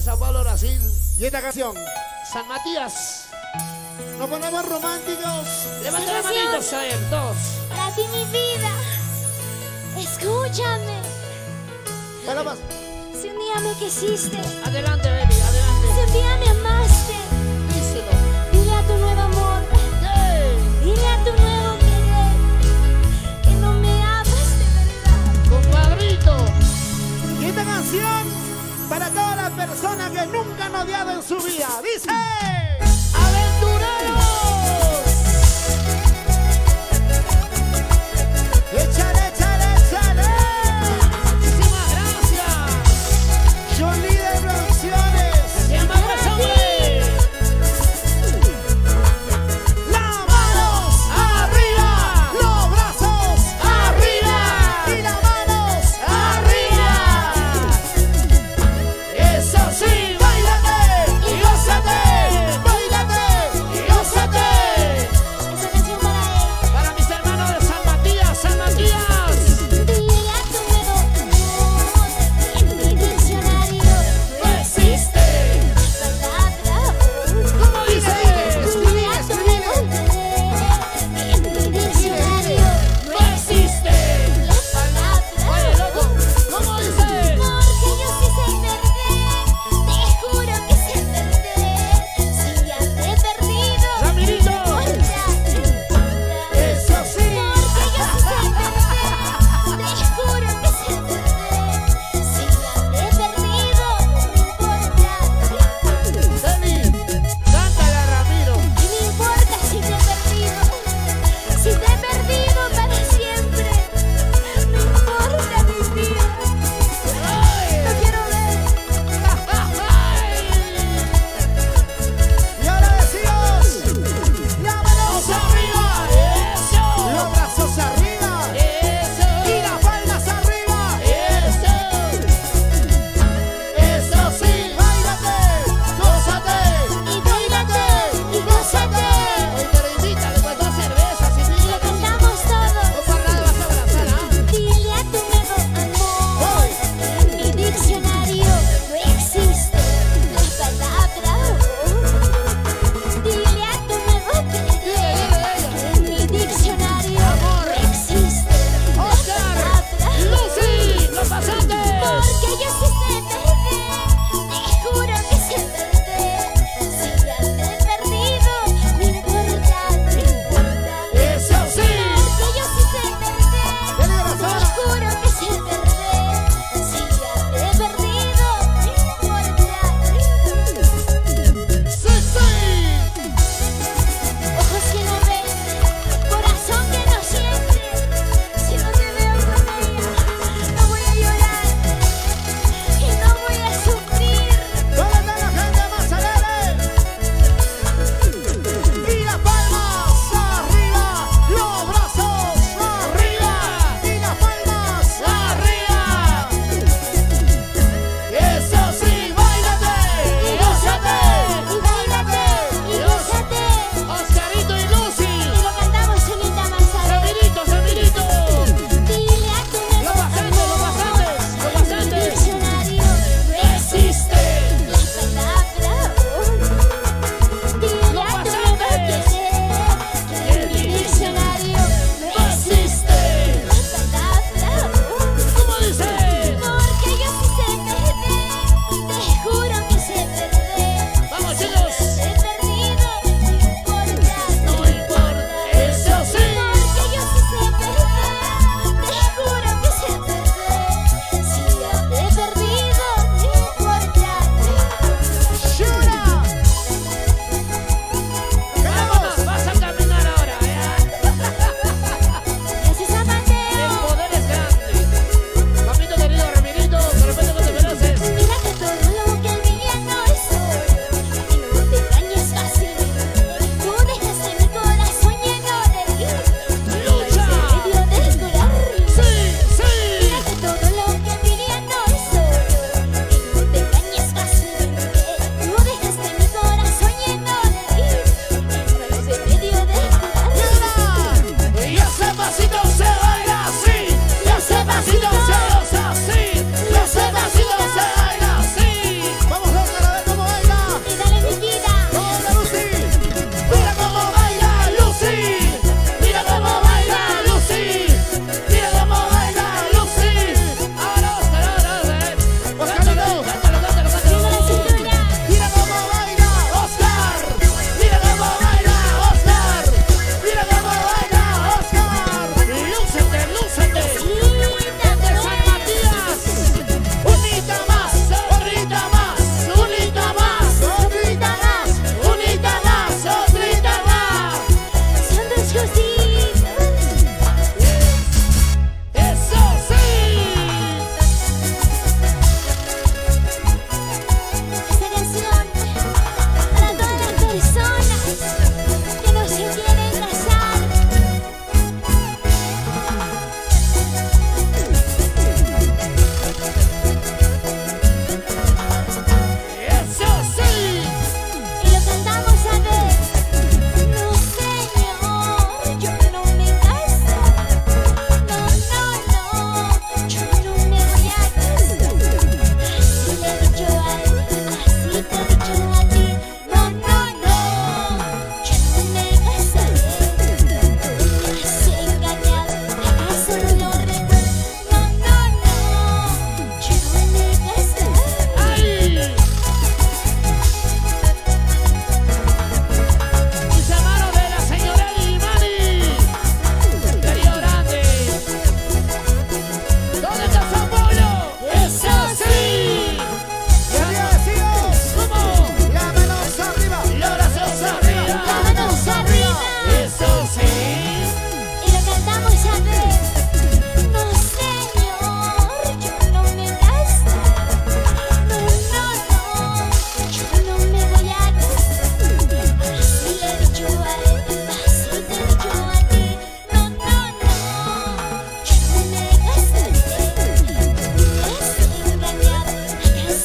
Sao Paulo, Brasil. Y esta canción, San Matías. nos ponemos románticos. Levanta las manitos a él, todos. Para ti, mi vida. Escúchame. Para más. Si un día me quisiste, Adelante, baby, adelante. si un día me amaste, Díselo. dile a tu nuevo amor, dile a tu nuevo querer, que no me amas de verdad. Compadrito. Y esta canción, para todas las personas que nunca han odiado en su vida. Dice: ¡Aventureros! échale, échale, échale. Muchísimas gracias. John Líder Producciones. Se llama Buen Hombre. Las manos arriba, los brazos arriba y las manos arriba. Eso sí, Báilate y gózate.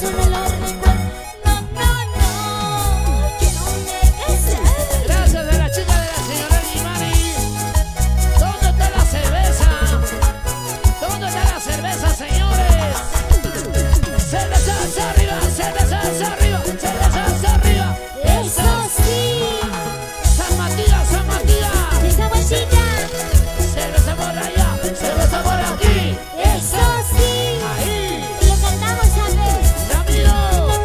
no me lo recuerdo. No, no, no, yo no me casé. Gracias a la chica de la señora Gimani. ¿Dónde está la cerveza? ¿Dónde está la cerveza, señores? Cerveza hacia arriba, cerveza hacia arriba, cerveza hacia arriba. Eso sí, San Matías, San Matías. esa bolsita. Cerveza por allá, cerveza por aquí. Eso sí, Ahí, y lo cantamos a ver. Ramiro.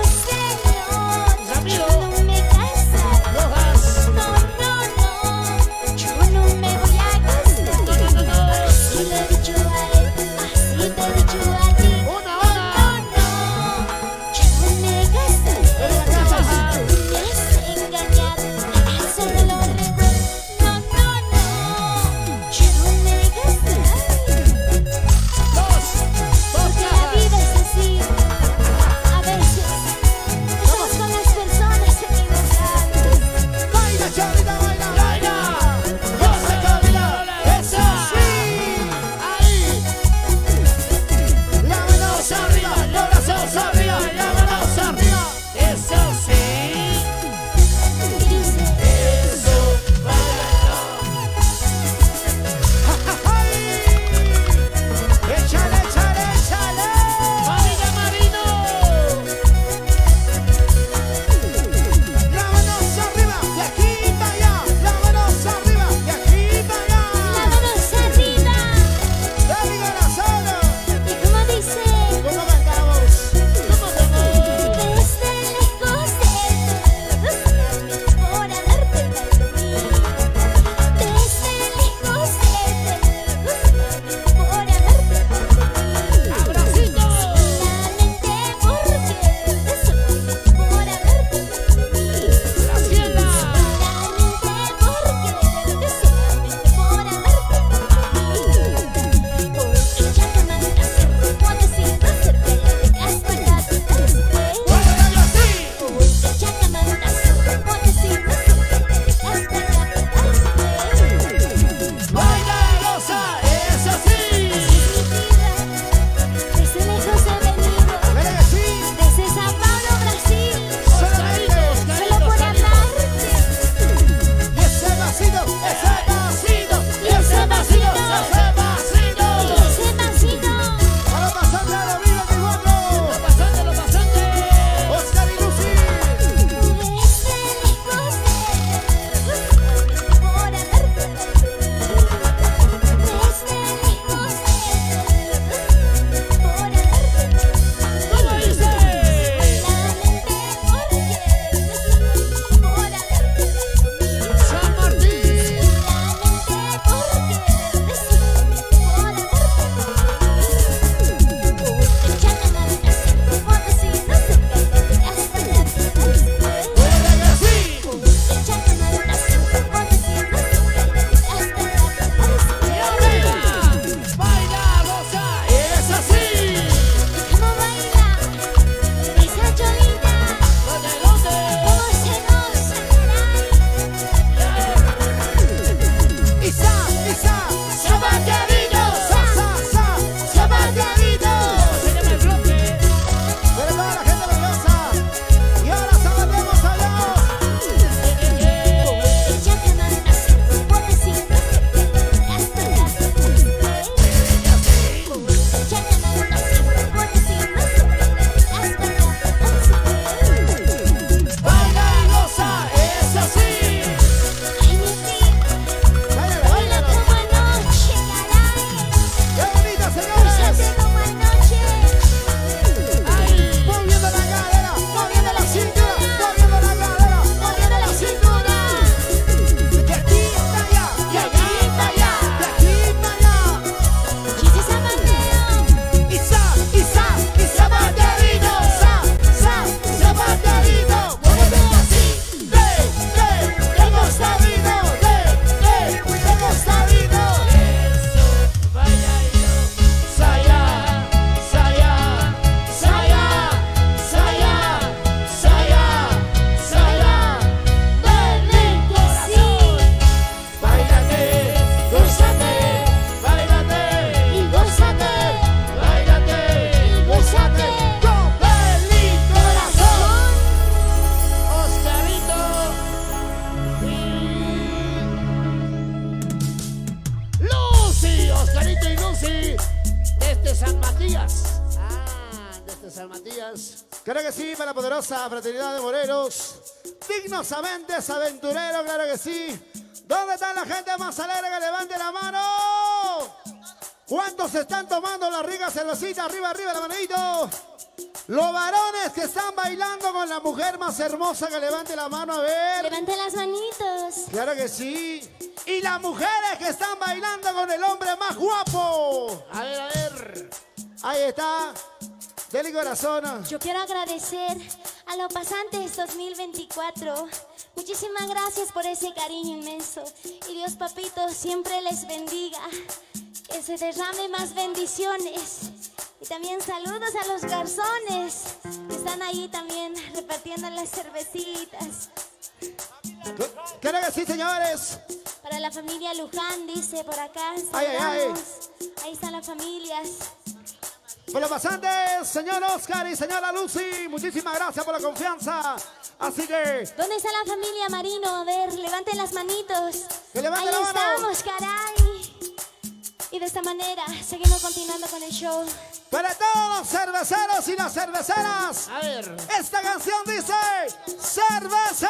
Claro que sí, para la poderosa fraternidad de Morelos. Dignosamente aventureros, claro que sí. ¿Dónde está la gente más alegre que levante la mano? ¿Cuántos están tomando la rica cervecita? Arriba, arriba la manito. Los varones que están bailando con la mujer más hermosa, que levante la mano, a ver. Levanten las manitos. Claro que sí. Y las mujeres que están bailando con el hombre más guapo. A ver, a ver. Ahí está. Dele corazón. Yo quiero agradecer a los pasantes 2024. Muchísimas gracias por ese cariño inmenso. Y Dios, papito, siempre les bendiga. Que se derrame más bendiciones. Y también saludos a los garzones que están ahí también repartiendo las cervecitas. Claro que sí, señores. Para la familia Luján, dice por acá. Ay, ay, ay. Ahí están las familias. Por los pasantes, señor Oscar y señora Lucy, muchísimas gracias por la confianza. Así que... ¿Dónde está la familia Marino? A ver, levanten las manitos. Que levanten ahí la mano. estamos, caray. Y de esta manera, seguimos continuando con el show. Para todos los cerveceros y las cerveceras. A ver. Esta canción dice... ¡Cerveza!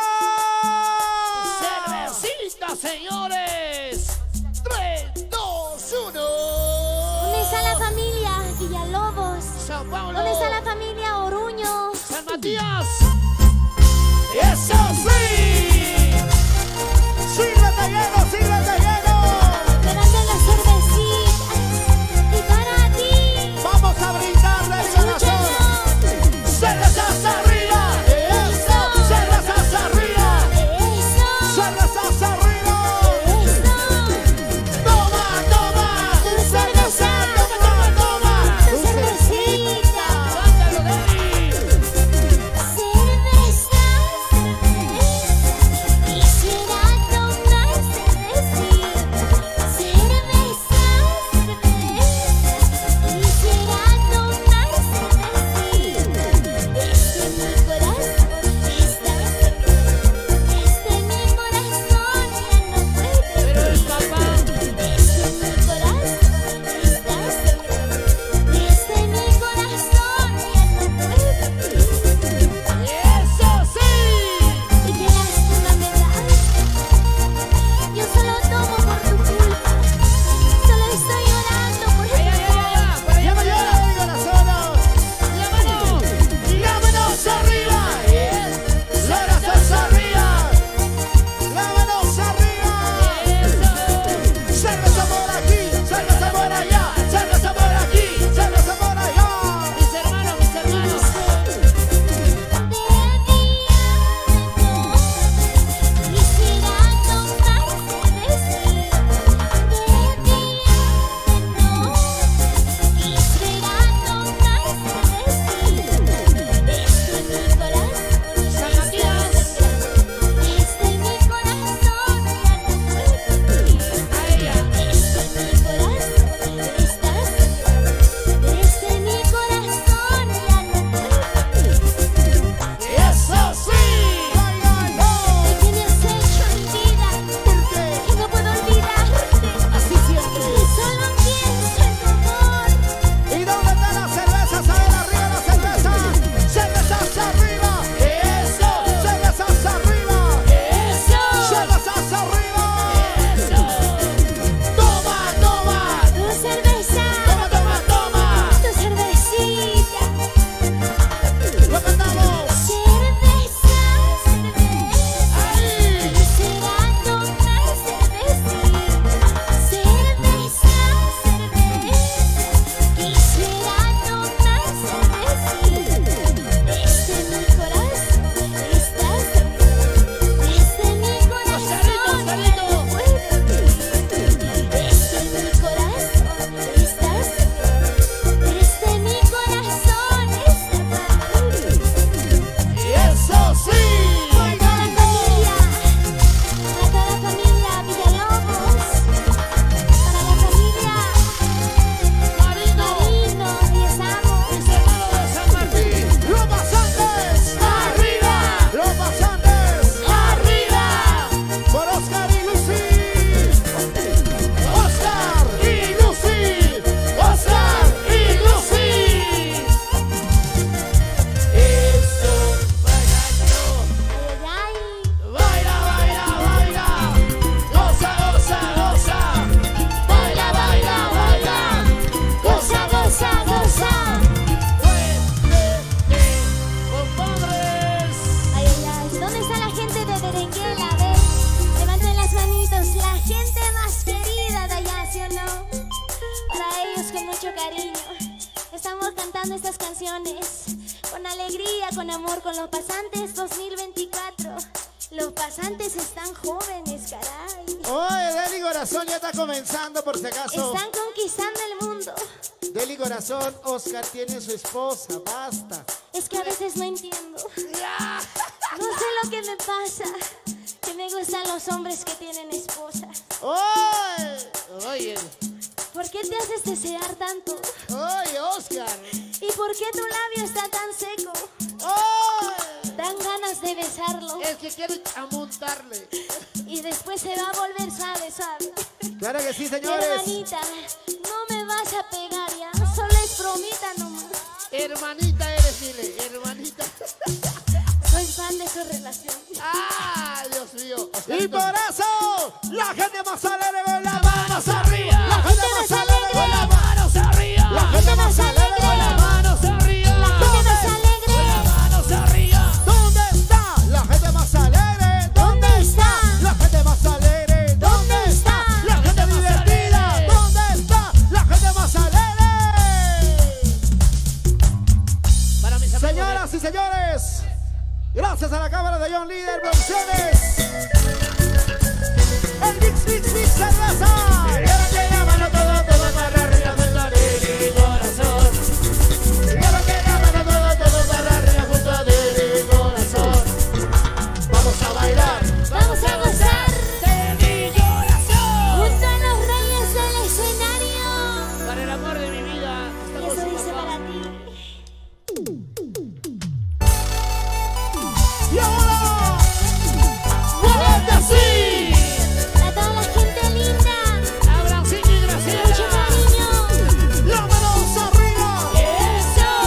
Cervecita, señores. 3, 2, 1. ¿Dónde está la familia Villalobos? San Pablo. ¿Dónde está la familia Oruño? San Matías. ¡Eso sí! ¡Sírvete lleno, sírvete lleno! Levanten las cervecitas. Y para ti. Vamos a brindarle el corazón. Escúchenlo. ¡Cervezas arriba! Eso. ¡Cervezas arriba! Eso. ¡Cervezas arriba! Eso. ¡Toma, toma! Tu cerveza. ¡Toma, toma! Tu cervecita. Cántalo, Dani. Cerveza, cerveza. estas canciones con alegría, con amor, con los pasantes 2024. Los pasantes están jóvenes, caray. Oye, Deli Corazón ya está comenzando por si acaso. Están conquistando el mundo. Deli Corazón, Oscar tiene su esposa, basta. Es que a veces no entiendo. No sé lo que me pasa. Que me gustan los hombres que tienen esposa. Oye, Oye, ¿Por qué te haces desear tanto? oye, Oscar. ¿Y por qué tu labio está tan seco? Oye. Dan ganas de besarlo. es que quiero amontarle. Y después se va a volver suave, suave. Claro que sí, señores. Hermanita, no me vas a pegar ya. Solo es bromita nomás. Hermanita eres, dile, hermanita. Soy fan de su relación. ¡Ah, Dios mío! Y por eso, la gente más alegre con las manos arriba. La gente más alegre con las manos arriba. La gente más alegre con las manos arriba. La gente más alegre. Manos arriba. ¿Dónde está la gente más alegre? ¿Dónde está la gente más alegre? ¿Dónde está la gente divertida? ¿Dónde está la gente más alegre? Para mis amigos. Señoras y señores, gracias a la cámara de John Líder Producciones. El Mix Cerveza. Y ahora que llaman todo para arriba, junto a mi corazón. Y ahora que llaman todo para arriba, junto a mi corazón. Vamos a bailar. Vamos a gozar de mi corazón. junto a los reyes del escenario. Para el amor de mi vida. Y Estamos eso en dice papá. para ti. Y ahora, ¡Muévete así! A toda la gente linda. Abrancito y Mucho Graciela. cariño. las manos arriba. ¡Eso!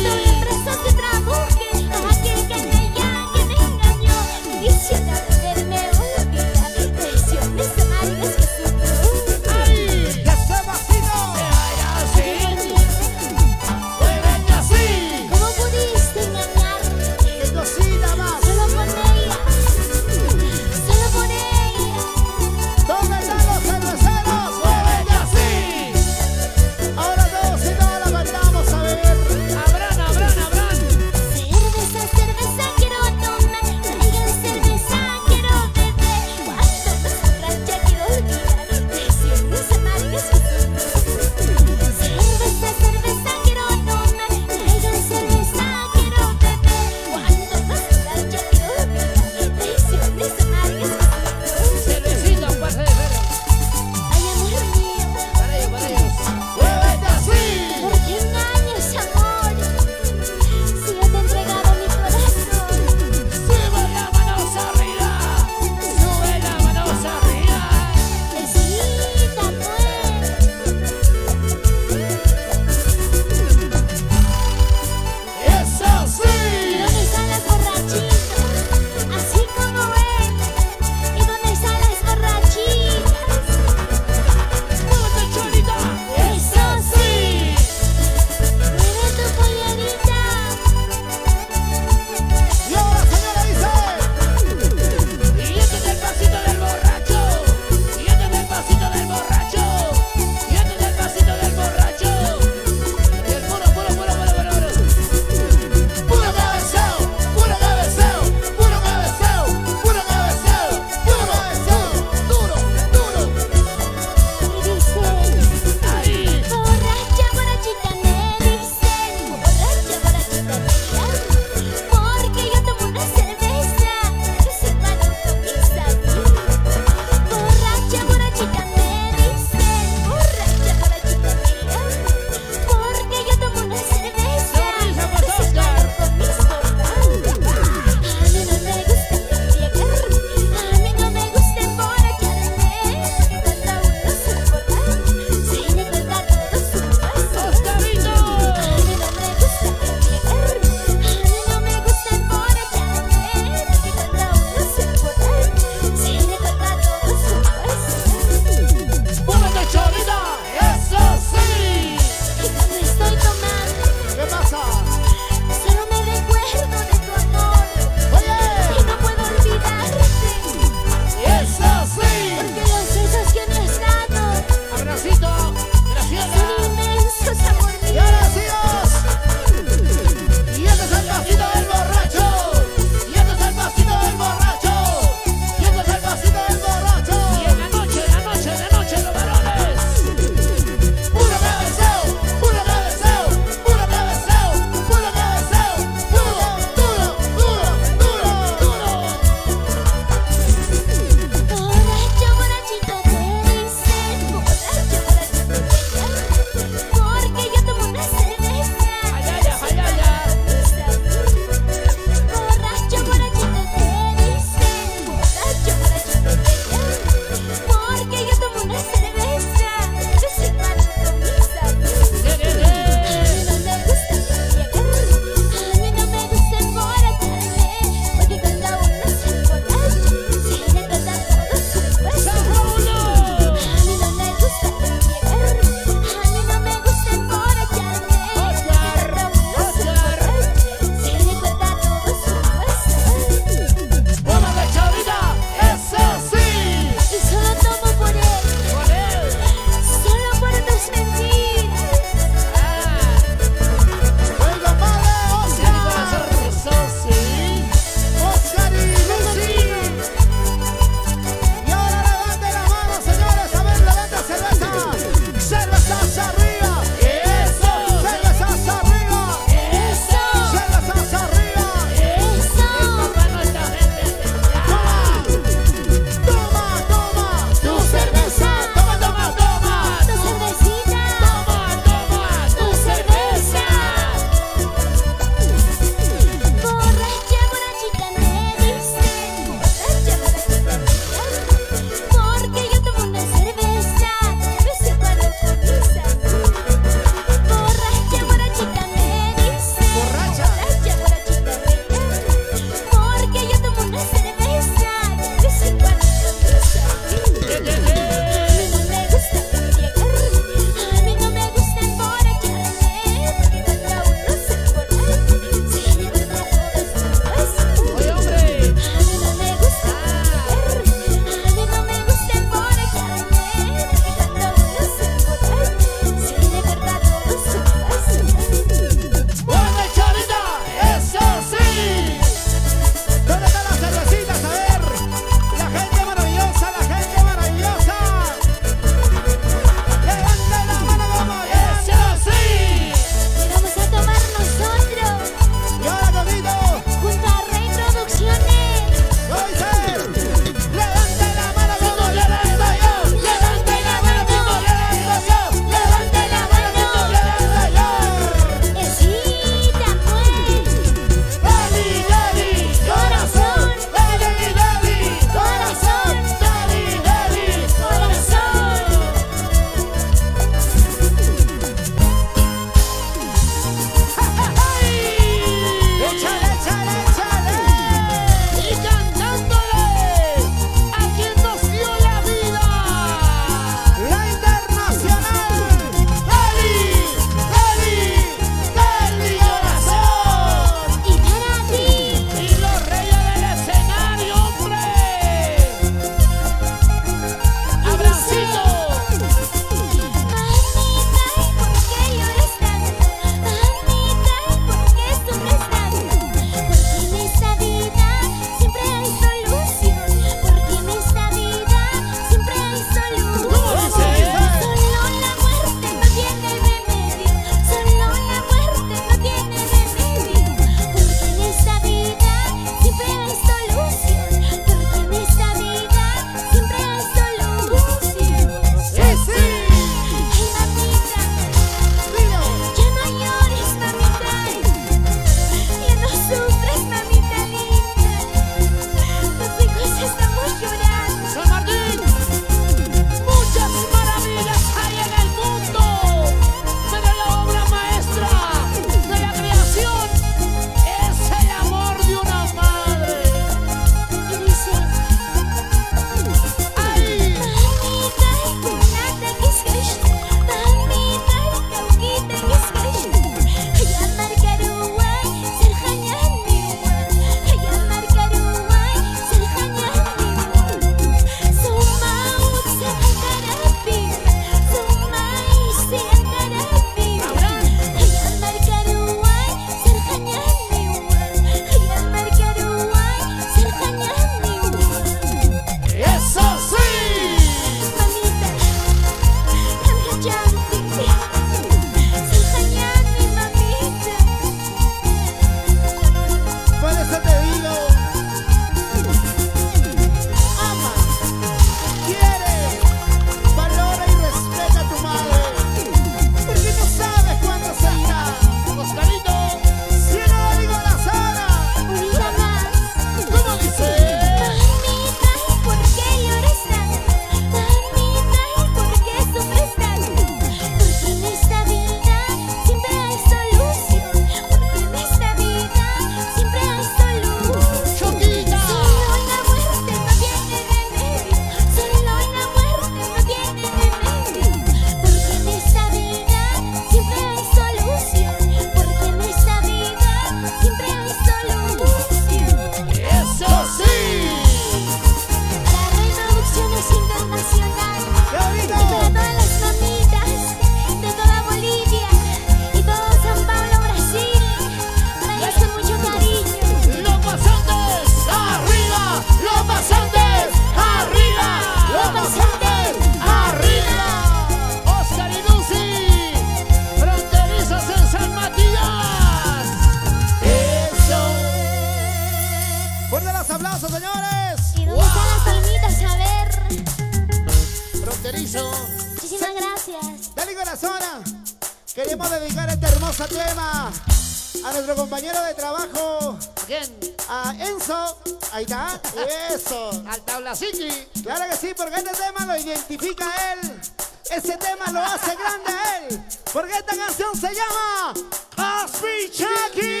aplauso, señores. ¿Y dónde están las palmitas? A ver. Fronterizo. Muchísimas gracias. Dale corazón. Queremos dedicar este hermoso tema a nuestro compañero de trabajo, ¿Quién? a Enzo. Ahí está. Eso. Al Tablaciki. Claro que sí, porque este tema lo identifica a él. Ese tema lo hace grande a él. Porque esta canción se llama Caspichaki.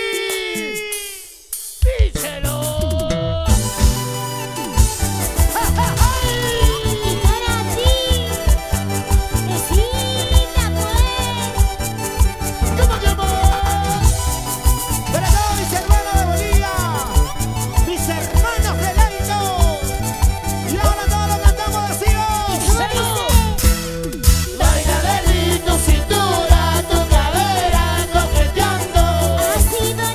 Díselo. Y para ti, vecina, pues. ¿Cómo que más? Para todos mis hermanos de Bolivia, mis hermanos de Leito. Y ahora todos los cantamos así. Baila de tu cintura, tu cadera coqueteando. Ha sido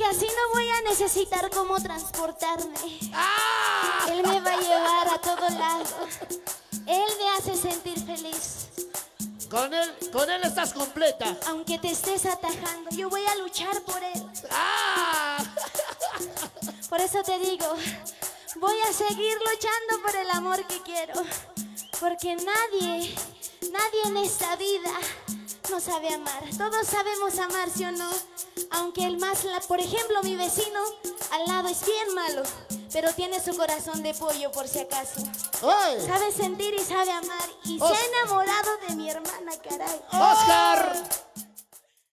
porque así no voy a necesitar cómo transportarme. ¡Ah! Él me va a llevar a todo lado. Él me hace sentir feliz. Con él estás completa. Aunque te estés atajando, yo voy a luchar por él. ¡Ah! Por eso te digo, voy a seguir luchando por el amor que quiero. Porque nadie en esta vida no sabe amar. Todos sabemos amar, ¿sí o no? Aunque por ejemplo, mi vecino al lado es bien malo, pero tiene su corazón de pollo por si acaso. ¡Oye! Sabe sentir y sabe amar. Y se ha enamorado de mi hermana, caray. ¡Oscar!